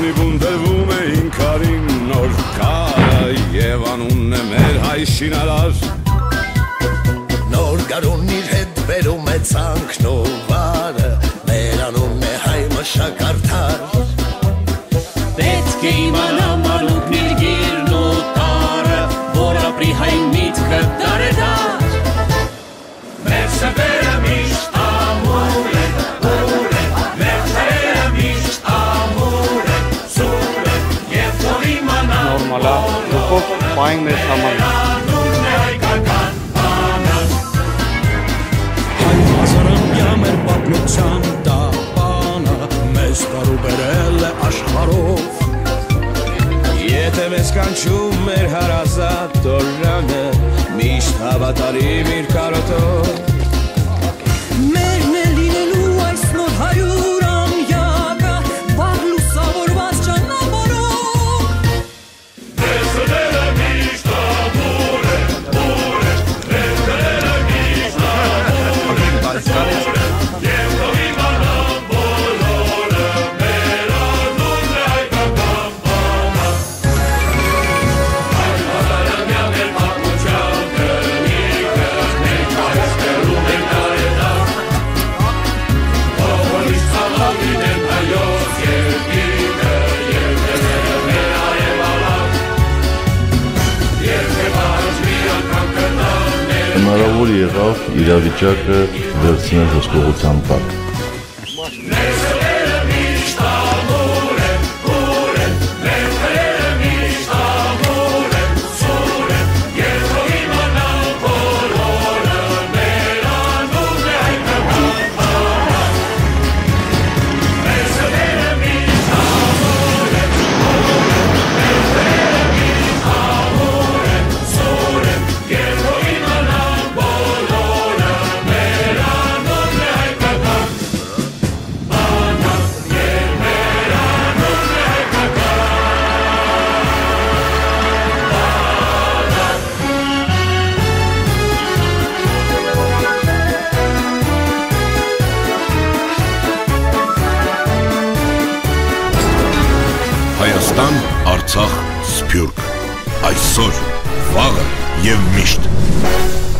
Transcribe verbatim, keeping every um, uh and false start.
հանդիպում դրվում էին քարին նոր կարը եւ անունն է մեր հայ շինարար Նոր գարուն իր հետ բերում է ցանքն ու վարը մեր անունն է հայ մշակարդար Պետք է իմանա մանուկն իր գիրն ու տարը որ ապրի հայ միտքը դարեդար Մեր սրտերը միշտ ամուր են, ուր են Մեր սրտերը միշտ ամուր են, սուր են Եվ թող իմանա Նորմալ է, դուքով պայինք մեզ համար Անունն է հայկական բանակ Հայ հազարամյա մեր պատմության տապանը Մեզ տարուբերել է աշխարհով Եթե մեզ կանչում մեր հարազատ տորանը Միշտ հավատարիմ իր կարոտով Մերն է լինելու այս նոր հարյուր ամյակը Վաղ լուսավորված ճանապարհով Մեր սրտերը միշտ ամուր են, ուր են Մեր սրտերը միշտ ամուր են, սուր են Եվ թող իմանան բոլորը Մեր անունն է հայկական բանակ Հայ հազարամյա մեր պատմության կնիկը Մենք այս կրում ենք տարեդար Ով միշտ խաղալ լինեն հայոց երկինը Եվ դեպերը մեր արևալակ Եվ թե բաժվի անգամ կնաններ Հնարավոր եղավ իրավիճակը վերցնել հսկողության տակ Մեր սրտերը միշտ ամուր են, ուր են Մեր սրտերը միշտ ամուր են, սուր են Եվ թող իմանան բոլորը Մեր անունն է հայկական բանակ Մեր սրտերը միշտ ամուր են, ուր են Մեր սրտերը միշտ ամուր են, սուր են Եվ թող իմանան բոլորը Մեր անունն է հայկական բանակ Եվ մեր անունն է հայկական Հայաստան, Արցախ, Սփյուռք Այսօր, վաղը և միշտ